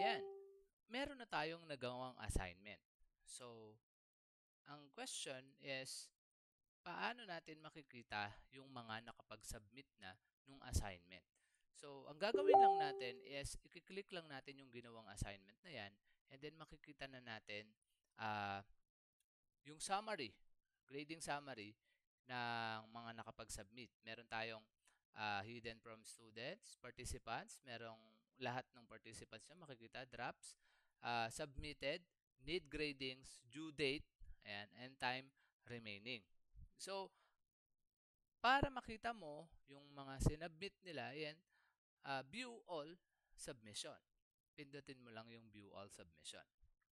Ayan, meron na tayong nagawang assignment. So, ang question is, paano natin makikita yung mga nakapag-submit na nung assignment? So, ang gagawin lang natin is, i-click lang natin yung ginawang assignment na yan, and then makikita na natin ah, yung summary, grading summary ng mga nakapag-submit. Meron tayong hidden from students, participants, merong lahat ng participants nyo makikita, drafts, submitted, need gradings, due date, ayan, and time remaining. So, para makita mo yung mga sinubmit nila, yan, view all submission. Pindutin mo lang yung view all submission.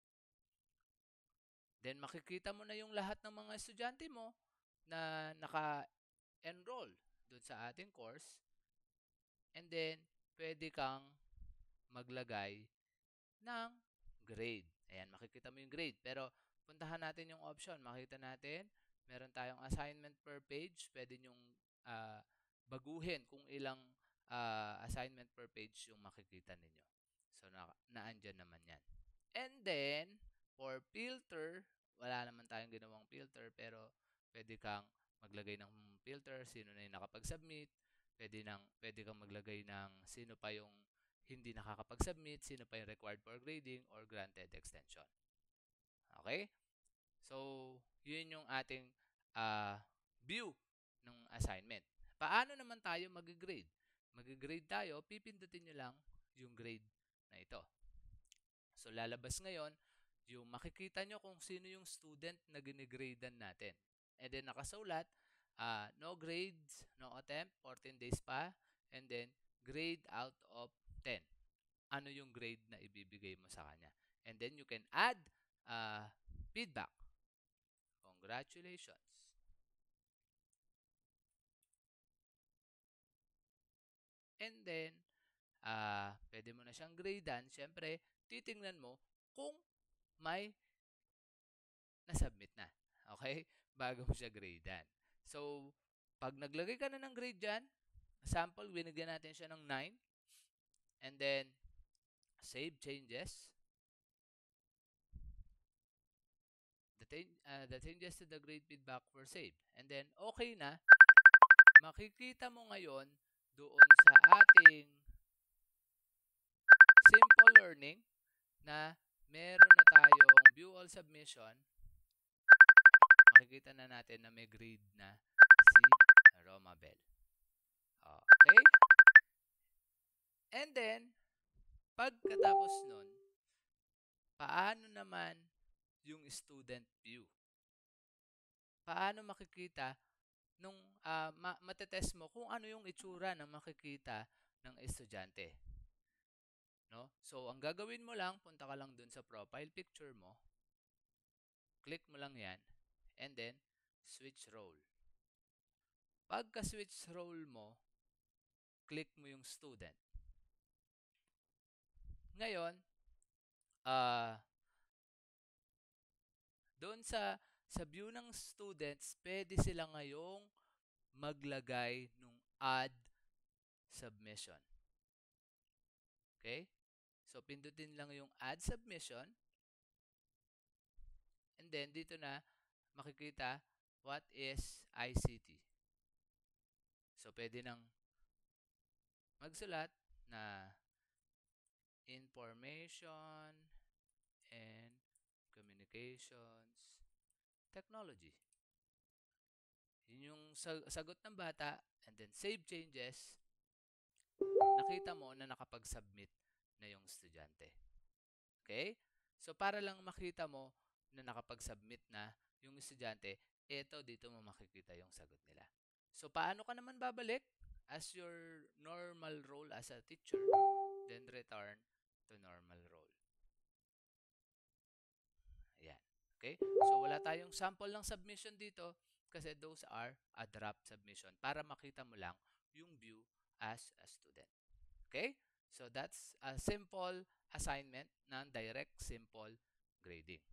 Then makikita mo na yung lahat ng mga estudyante mo na naka-enroll doon sa ating course. And then, pwede kang maglagay ng grade. Ayan, makikita mo yung grade. Pero, puntahan natin yung option. Makita natin, meron tayong assignment per page. Pwede nyong baguhin kung ilang assignment per page yung makikita ninyo. So, naandyan naman yan. And then, for filter, wala naman tayong ginawang filter, pero pwede kang maglagay ng filter, sino na yung nakapag-submit. Pwede kang maglagay ng sino pa yung hindi nakakapag-submit, sino pa yung required for grading or granted extension. Okay? So, yun yung ating view ng assignment. Paano naman tayo mag-grade? Mag-grade tayo, pipindutin nyo lang yung grade na ito. So, lalabas ngayon, yung makikita nyo kung sino yung student na ginigradean natin. And then, nakasulat, no grades, no attempt, 14 days pa, and then, grade out of 10. Ano yung grade na ibibigay mo sa kanya. And then, you can add feedback. Congratulations. And then, pwede mo na siyang gradean. Siyempre, titingnan mo kung may nasubmit na. Okay? Bago mo siya gradean. So, pag naglagay ka na ng grade dyan, sample, binigyan natin siya ng 9. And then, save changes. The changes to the grade feedback were saved. And then, okay na. Makikita mo ngayon doon sa ating simple learning na meron na tayong view all submission. Makikita na natin na may grade na si Romabel. Okay? And then, pagkatapos nun, paano naman yung student view? Paano makikita nung matetest mo kung ano yung itsura na makikita ng estudyante? No? So, ang gagawin mo lang, punta ka lang dun sa profile picture mo, click mo lang yan, and then, switch role. Pagka-switch role mo, click mo yung student. Ngayon, doon sa view ng students, pwede sila ngayong maglagay ng add submission. Okay? So, pindutin lang yung add submission. And then, dito na makikita what is ICT. So, pwede nang magsulat na information and communications technology. Yun yung sagot ng bata, and then save changes. Nakita mo na nakapag-submit na yung estudyante. Okay? So, para lang makita mo na nakapag-submit na yung estudyante, dito mo makikita yung sagot nila. So, paano ka naman babalik? As your normal role as a teacher, then return to normal role. Ayan. Okay? So, wala tayong sample ng submission dito kasi those are a draft submission para makita mo lang yung view as a student. Okay? So, that's a simple assignment ng direct simple grading.